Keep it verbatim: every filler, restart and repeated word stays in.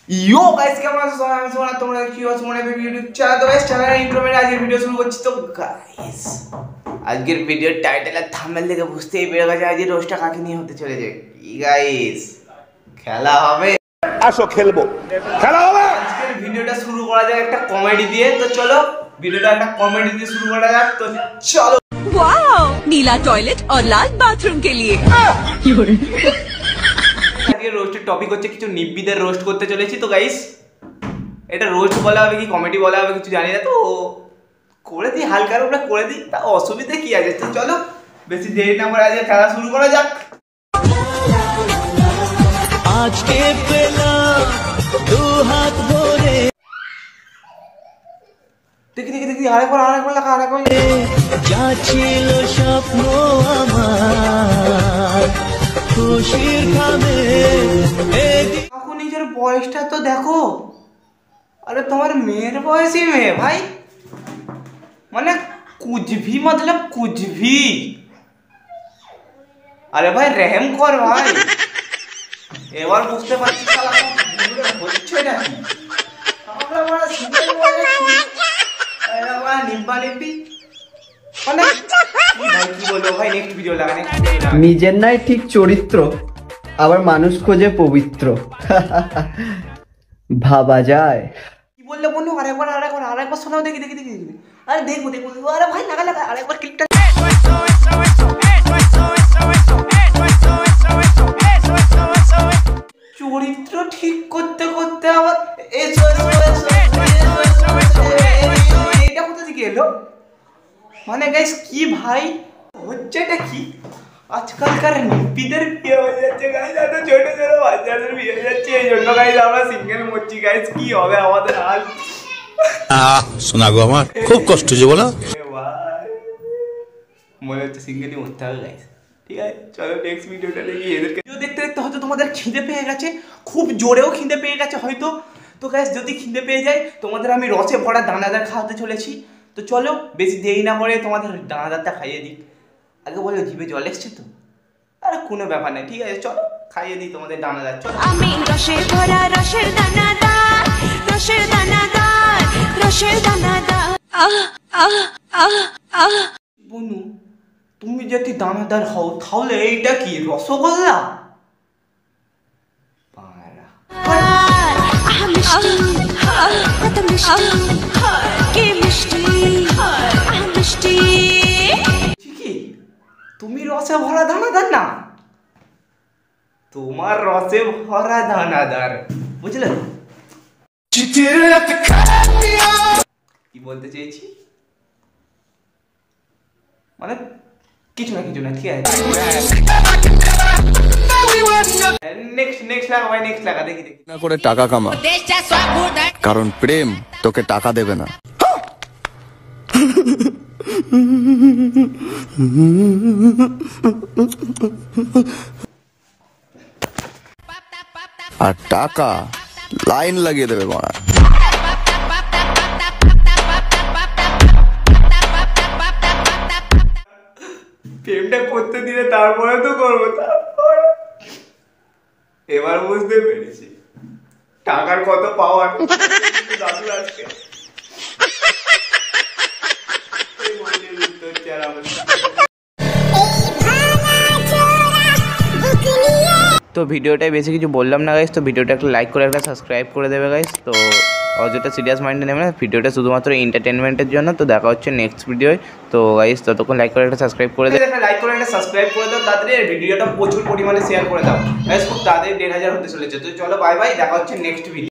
ইয়ো guys কেমন আছো সবাই? আমি সোনা, তোমরা কি আছো? মনে হয় ইউটিউব চ্যানেল। তো গাইস চ্যানেলের ইন্ট্রো মেরে আজকের ভিডিও শুরু করছি। তো গাইস আজকের ভিডিওর টাইটেল আর থাম্বনেল দেখে বুঝতেই পেরে গেছে আজকের রোস্টটা কাকে নিয়ে হতে চলেছে। কি গাইস খেলা হবে, আসো খেলবো, খেলা হবে। আজকের ভিডিওটা শুরু করা যাক একটা কমেডি দিয়ে। তো চলো ভিডিওটা একটা কমেডি দিয়ে শুরু করা যাক। তো চলো। वाओ, नीला टॉयलेट और लाल बाथरूम के लिए। আজকে রোস্টের টপিক হচ্ছে কিছু নিব্বিদের রোস্ট করতে চলেছি। তো গাইস এটা রোস্ট বলা হবে কি কমেডি বলা হবে কিছু জানি না, তো করে দিই, হালকার উপরে করে দিই, তা অসুবিধা কি আছে। তো চলো বেশি দেরি না করে আজকে খেলা শুরু করা যাক। আজকে পেলাম দু হাত ভরে, দেখি দেখি দেখি আরেকবার আরেকবার লেখা আরেকবার যা ছিল স্বপ্ন আমার খুশির খাবে। এখন নিজের বয়সটা তো দেখো, আরে তোমার মেয়ের বয়সী মেয়ে ভাই, মানে কুছভি মতলব কুছভি। আরে ভাই রেহেম কর ভাই, এবার বুঝতে পারছি শালা হচ্ছে না কি। আমরা বড় সিঙ্গেল বলে আরে বাবা নিব্বা নিব্বি মানে কি ভাই কি বলবো ভাই। নেক্সট ভিডিও লাগা নেক্সট ভিডিও লাগা। নিজের নাই ঠিক চরিত্র, আবার মানুষ খোঁজে পবিত্র। ভাবা যায়। কি বললে বন্ধু? আরেকবার আরেকবার আরেকবার শোনাও, দেখি দেখি দেখি দেখি। আরে দেখবো দেখবো দেখবো। আরে ভাই লাগা লাগা আরেকবার ক্লিপটা। চরিত্র ঠিক করতে করতে আবার এসো এসো এসো এটা কোথা থেকে এলো? মানে গাইস কি ভাই হচ্ছে এটা কি? আজকালকার নিব্বিদের বিয়ে হয়ে যাচ্ছে গাইস, এত ছোট ছোট বাচ্চাদের বিয়ে হয়ে যাচ্ছে, এই জন্য গাইস আমরা সিঙ্গেল মরছি। গাইস কি হবে আমাদের হাল? শোনা গো আমার খুব কষ্ট যে বলো। মনে হচ্ছে সিঙ্গেলই মরতে হবে গাইস। ঠিক আছে চলো নেক্সট ভিডিওটা দেখি। এদেরকে ভিডিও দেখতে দেখতে হয়তো তোমাদের খিদে পেয়ে গেছে, খুব জোরেও খিদে পেয়ে গেছে হয়তো। তো গাইস যদি খিদে পেয়ে যায় তোমাদের আমি রসে ভরা দানাদার খাওয়াতে চলেছি। তো চলো বেশি দেরি না করে তোমাদের দানাদারটা খাইয়ে দিই। আগে বলো জিভে জল এসছে তো? আরে কোনো ব্যাপার নেই, ঠিক আছে চলো খাইয়ে দিই তোমাদের দানাদার। চলো আমি রসের ভরা রসের দানাদার, রসের দানাদার, রসের দানাদার। আহ আহ আহ আহ। বনু তুমি যদি দানাদার হও তাহলে এইটা কি রসগোল্লা? আহ মিষ্টি, কত মিষ্টি, কে মিষ্টি, আহ মিষ্টি। ঠিকই, তুমি রসে ভরা দানাদার না, তোমার রসে ভরা দানাদার, বুঝলে? কি বলতে চেয়েছি মানে কিছু না কিছু না, ঠিক আছে নেক্সট নেক্সট লাগা ভাই, নেক্সট লাগা দেখি দেখি। না করে টাকা কামা, কারণ প্রেম তোকে টাকা দেবে না। আর টাকা লাইন লাগিয়ে দেবে মারা। প্রেমটা করতে দিলে তারপরে তো করবো, তারপর এবার বুঝতে পেরেছি টাকার কত পাওয়ার। দাদু আজকে তো ভিডিওটাই বেশি কিছু বললাম না গাইস। তো ভিডিওটা একটা লাইক করে একটা সাবস্ক্রাইব করে দেবে গাইস। তো অযথা সিরিয়াস মাইন্ডে নেবে না, ভিডিওটা শুধুমাত্র এন্টারটেনমেন্টের জন্য। তো দেখা হচ্ছে নেক্সট ভিডিওয়। তো গাইস ততক্ষণ লাইক করে একটা সাবস্ক্রাইব করে দেবে, একটা লাইক করে একটা সাবস্ক্রাইব করে দাও, তাড়াতাড়ি ভিডিওটা প্রচুর পরিমাণে শেয়ার করে দাও গাইস, খুব তাড়াতাড়ি দেড় হাজার হতে চলেছে। তো চলো বাই বাই, দেখা হচ্ছে নেক্সট ভিডিও।